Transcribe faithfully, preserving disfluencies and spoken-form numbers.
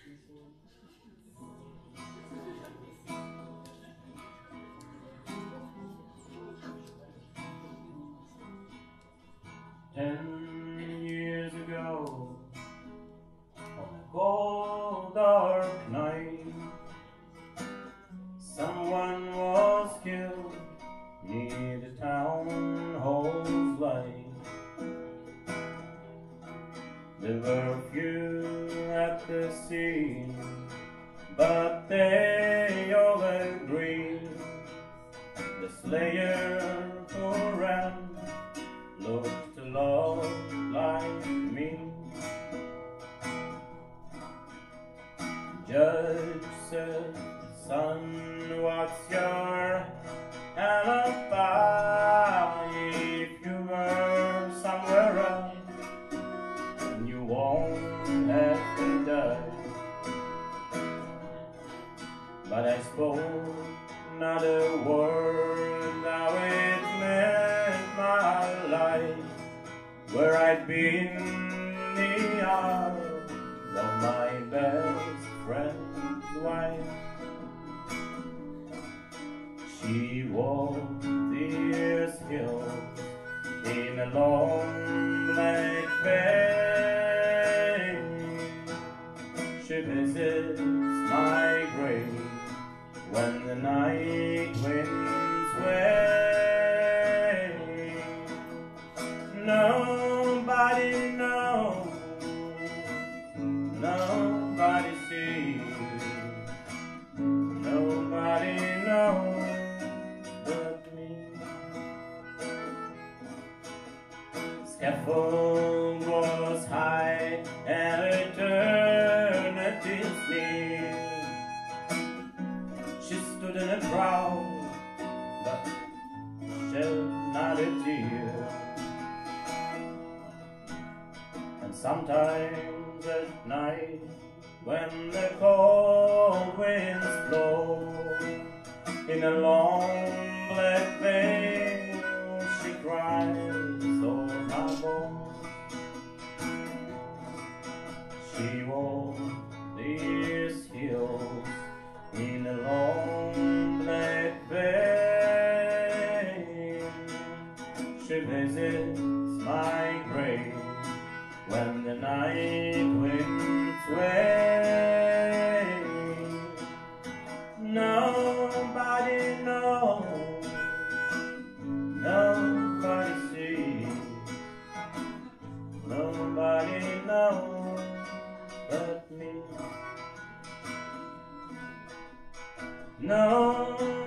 Ten years ago, on a cold dark night, someone was killed near the town hall's light. There were few at the scene, but they all agreed the slayer for ran looked a lot like me. Judge said, son, what's your alibi? If you were somewhere else, you won't have to die. But I spoke not a word, now it meant my life, where I'd been the arms of my best friend's wife. She walked these hills in a long black veil. She visits my grave when the night winds sway. Nobody knows, nobody sees, nobody knows but me. Scaffold was high and eternity's near. She stood in a crowd, but shed not a tear. And sometimes at night, when the cold winds blow, in a long black veil she cries, oh my bones. She walked these hills in a long black veil. She visits my grave when the night winds sway. Nobody knows, nobody sees, nobody knows but me. No.